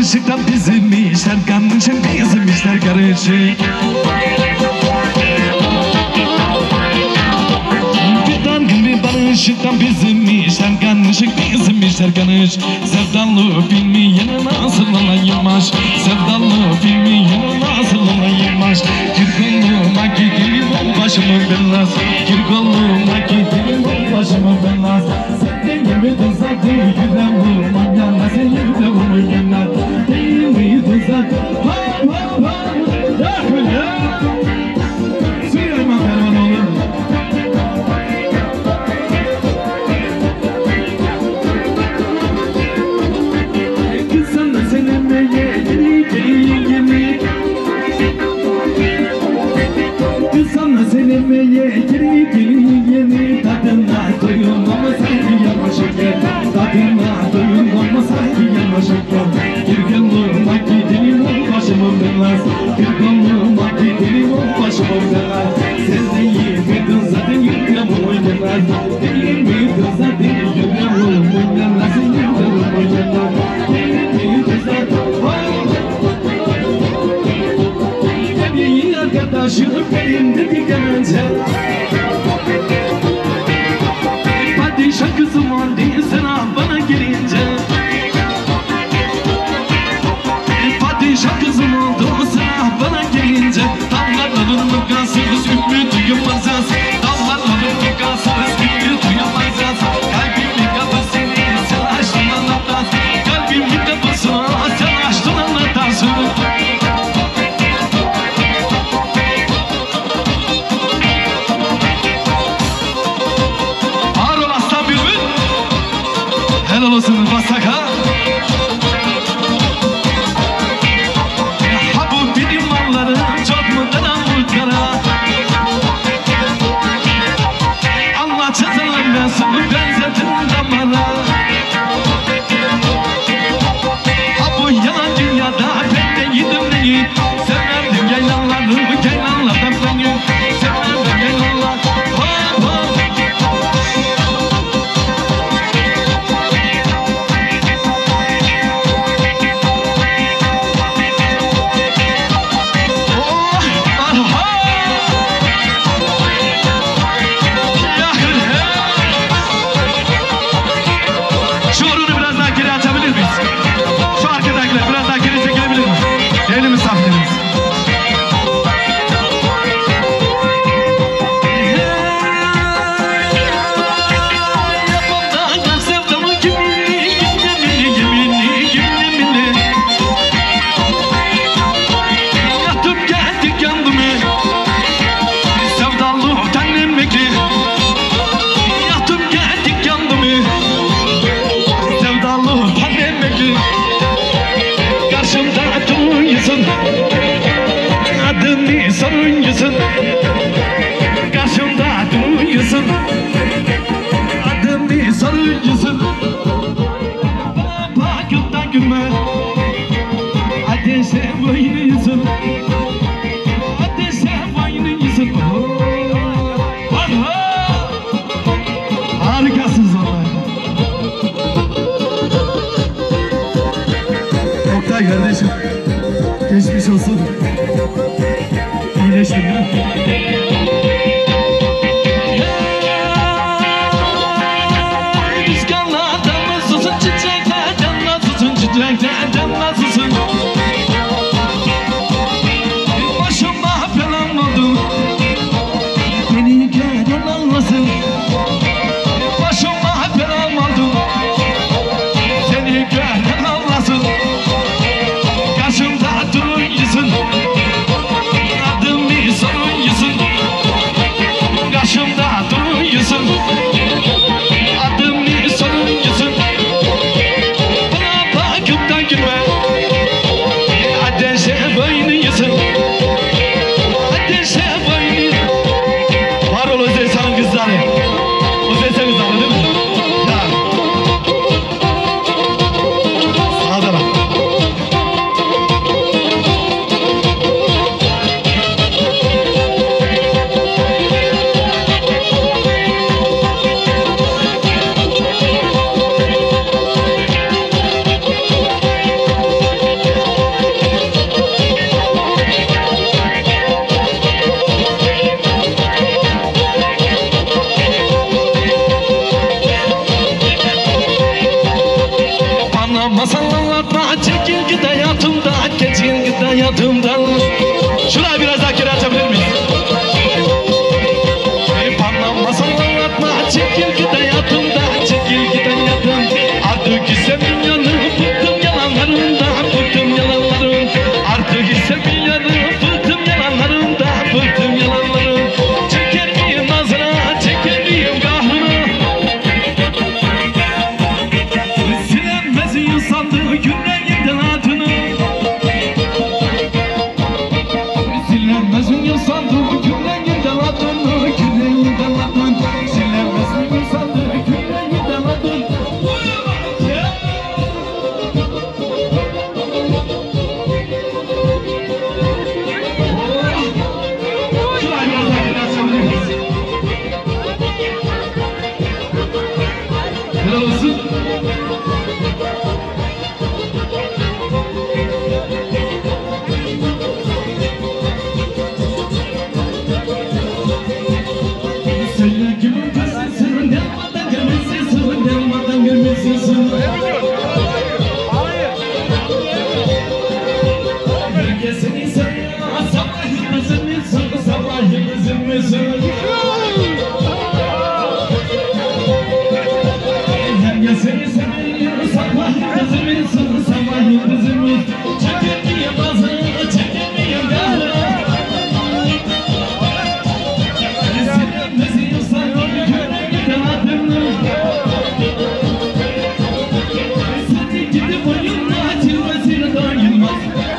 karışıktan bizim işler karışık, bizim işler karışık. Fidan gibi barışıktan bizim işler karışık, bizim işler karışık. Sevdalı filmi yine nasıl olaymış, sevdalı filmi yine nasıl olaymış. Kirkolluğuma gidelim başımın belası, kirkolluğuma gidelim başımın belası. Sen gibi tuzak değil yüreğim manyanla, sen yüreğim manyanla değil mi tuzak? Suyayma ferman olur. Kız sana senemeye geri Kız sana senemeye geri tadına doyun ama sanki yavaşık gel. Tadına doyun ama sanki yavaşık gel. Kirkolluğuma gidelim başımın belası, kirkolluğuma gidelim başımın belası. Sen de yemedin zaten yüreğim oynamaz, değil miydin zaten yüreğim oynamaz, sen yüreğim oynamaz, değil miydin zaten. Bebeğin arkadaşını benimle dikenece, padişah kızım var diye sana bana gelince. Padişah kızım oldu sana bana gelince. Dallarların mıkasız hükmü duyulmazız, dallarların mıkasız hükmü duyulmazız. Kalbimin kapısını sen açtın anlatarsın, kalbimin kapısını sen açtın anlatarsın. Ağır ol aslan bülbül, helal olsun basak ha. Karşımda duyuyorsun, adımı soruyorsun. Bana bakıp da gülme, ateşe oynuyorsun, ateşe oynuyorsun. Harikasınız vallahi. Oktay kardeşim, geçmiş olsun. İyileştin değil mi? Rüzgarlardan nasılsın, çiçeklerden nasılsın, çiçeklerden nasılsın? Başıma falan oldu, beni gören anlasın. Başıma falan oldu, seni gören anlasın. Karşımda duruyorsun, adımı soruyorsun. Anlamasan anlatma, çekil git hayatımdan, geçil git hayatımdan. Şuraya biraz daha geri açabilir miyiz? Anlamasan anlatma, çekil git hayatımdan, çekil git hayatımdan. Artık istemiyorum, bıktım yalanlarından, bıktım yalanlarım. Artık istemiyorum, bıktım yalanlarından, bıktım yalanlarım. Çeker miyim nazına, çeker miyim kahrına? Silemez insanlığı yüreğimden adını. Silemez insanlığı yüreğimden adını, yüreğimden adını. Silemez insanlığı yüreğimden adını. Helal olsun. Söyle kimin kızısın, yanmadan gelmesisin, yanmadan gelmesisin. Herkesini söyle, sabah yıldızın mısın, sabah yıldızın mısın? Herkesini söyle, sabah yıldızın mısın, sabah yıldızın mısın? Çekilmeyeyim bazına, çekilmeyeyim gazına. Silemez insanlığı yüreğimden adını. Seni gidip oyunla çilmesine doyulmaz.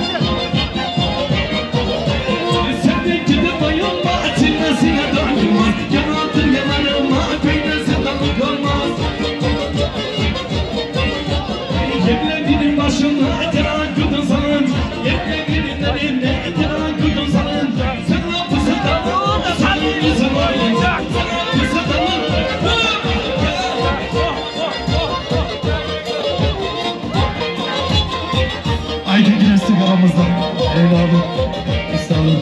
Seni gidip oyunla çilmesine doyulmaz. Yanatır yanarıma peynesi tanık olmaz. Yerlerinin başına teraküdün sanın. Yerlerinin eline teraküdün sanın. Sen lafısı tamam da senin yüzün oynayacak. Sen lafısı tamam. Aydın Güneş'tik aramızda. Evladım. Üstadım.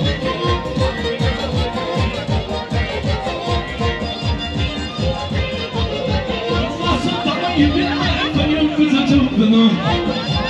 Allah'ın tamam gibi koyun kızı çubunu.